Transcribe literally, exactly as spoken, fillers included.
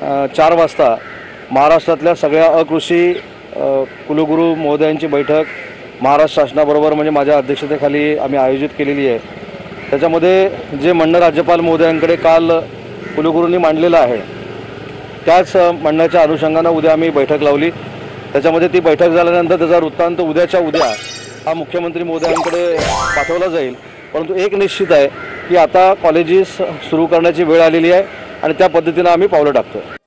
चार वाजता महाराष्ट्रातल्या सगळ्या अकृषी कुलगुरू महोदयांची बैठक महाराष्ट्र शासनाबरोबर म्हणजे माझ्या अध्यक्षतेखाली आम्ही आयोजित केलेली आहे। त्याच्यामध्ये जे म्हणणं राज्यपाल महोदयांकडे काल कुलगुरूंनी मांडलेलं आहे त्याच म्हणण्याच्या अनुषंगाने उद्या आम्ही बैठक लावली। त्याच्यामध्ये ती बैठक झाल्यानंतर त्याचा वृत्तांत उद्याच्या उद्या हा मुख्यमंत्री महोदयांकडे पाठवला जाईल। परंतु एक निश्चित आहे की आता कॉलेजेस सुरू करण्याची वेळ आलेली आहे आणि त्या पद्धतीने आम्ही पावलं टाकतो।